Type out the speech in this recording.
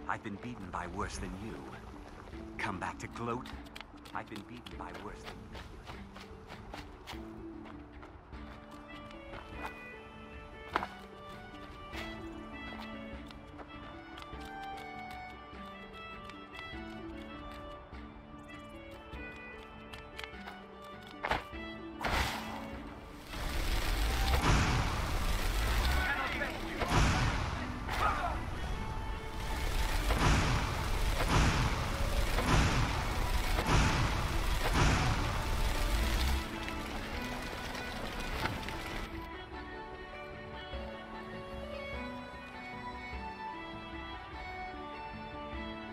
I've been beaten by worse than you. Come back to gloat? I've been beaten by worse than you.